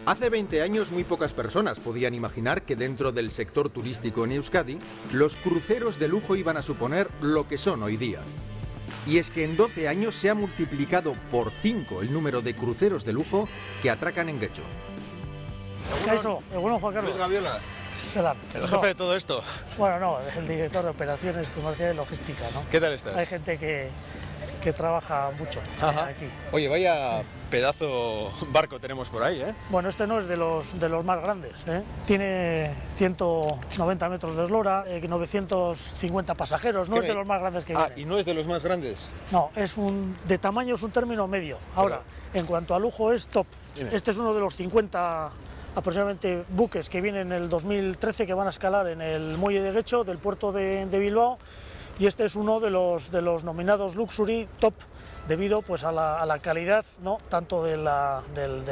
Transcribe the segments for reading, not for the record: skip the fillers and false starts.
Hace 20 años muy pocas personas podían imaginar que dentro del sector turístico en Euskadi, los cruceros de lujo iban a suponer lo que son hoy día. Y es que en 12 años se ha multiplicado por 5 el número de cruceros de lujo que atracan en Getxo. Bueno, Juan Carlos. Luis Gaviola, el jefe de todo esto. Bueno, no, el director de operaciones comerciales y logística, ¿no? ¿Qué tal estás? Hay gente que trabaja mucho aquí. Oye, vaya pedazo barco tenemos por ahí, ¿eh? Bueno, este no es de los más grandes, ¿eh? Tiene 190 metros de eslora, 950 pasajeros, no es de los más grandes que vienen. ¿Y no es de los más grandes? No, de tamaño es un término medio. Ahora, en cuanto a lujo es top. Dime. Este es uno de los 50 aproximadamente buques que vienen en el 2013 que van a escalar en el muelle de Getxo del puerto de Bilbao, y este es uno de los nominados Luxury Top debido pues a la calidad, ¿no? Tanto de la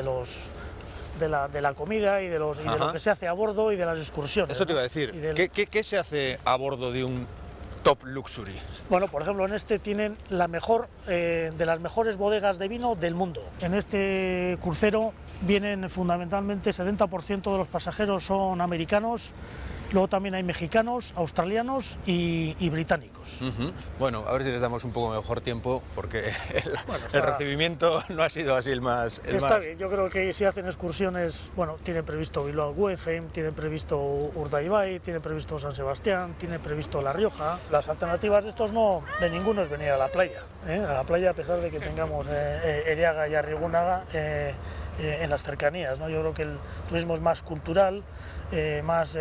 comida y de lo que se hace a bordo y de las excursiones. Eso te iba a ¿no? decir. ¿Qué se hace a bordo de un Top Luxury? Bueno, por ejemplo, en este tienen la mejor de las mejores bodegas de vino del mundo. En este crucero vienen fundamentalmente 70% de los pasajeros son americanos. Luego también hay mexicanos, australianos y británicos. Bueno, a ver si les damos un poco mejor tiempo, porque el recibimiento no ha sido así el más... Está bien, yo creo que si hacen excursiones, bueno, tienen previsto Bilbao-Guggenheim, tienen previsto Urdaibai, tienen previsto San Sebastián, tienen previsto La Rioja. Las alternativas de estos de ninguno es venir a la playa. A la playa, a pesar de que tengamos Eriaga y Arrigunaga en las cercanías, ¿no? Yo creo que el turismo es más cultural, más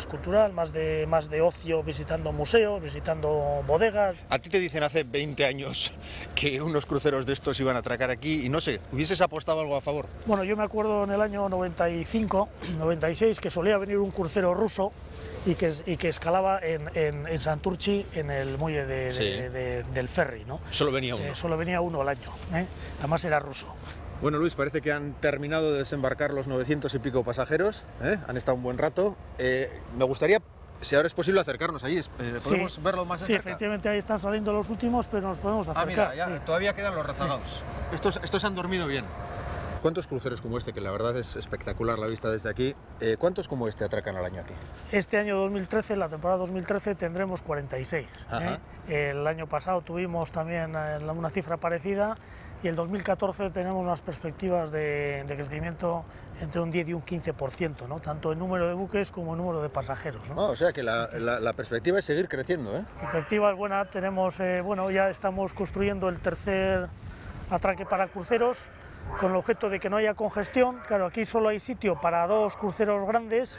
de ocio, visitando museos, visitando bodegas. A ti te dicen hace 20 años que unos cruceros de estos iban a atracar aquí y no sé, ¿hubieses apostado algo a favor? Bueno, yo me acuerdo en el año 95, 96, que solía venir un crucero ruso y que escalaba en Santurchi, en el muelle del ferry, ¿no? Solo venía uno. Solo venía uno al año, además era ruso. Bueno, Luis, parece que han terminado de desembarcar los 900 y pico pasajeros, han estado un buen rato. Me gustaría, si ahora es posible, acercarnos allí. ¿Podemos verlo más de cerca? Sí, efectivamente, ahí están saliendo los últimos, pero nos podemos acercar. Mira, ya, todavía quedan los rezagados. Estos han dormido bien. ¿Cuántos cruceros como este, que la verdad es espectacular la vista desde aquí, cuántos como este atracan al año aquí? Este año 2013, la temporada 2013, tendremos 46. El año pasado tuvimos también una cifra parecida, y el 2014 tenemos unas perspectivas de crecimiento entre un 10 y un 15%, ¿no? Tanto en número de buques como en número de pasajeros, ¿no? O sea que la perspectiva es seguir creciendo, ¿eh? La perspectiva es buena, tenemos, ya estamos construyendo el tercer atraque para cruceros, con el objeto de que no haya congestión. Claro, aquí solo hay sitio para dos cruceros grandes,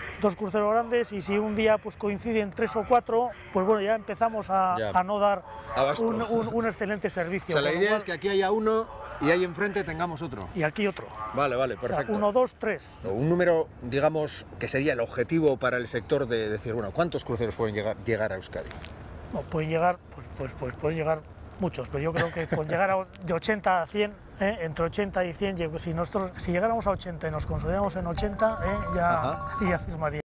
y si un día pues coinciden 3 o 4, pues bueno, ya empezamos a no dar un excelente servicio. O sea, la idea es que aquí haya uno y ahí enfrente tengamos otro. Y aquí otro. Vale, perfecto. O sea, 1, 2, 3. Un número, digamos, que sería el objetivo para el sector de decir, bueno, ¿cuántos cruceros pueden llegar a Euskadi? No, pueden llegar, pueden llegar muchos, pero yo creo que con llegar de 80 a 100, entre 80 y 100, si llegáramos a 80 y nos consolidamos en 80, ya firmaría.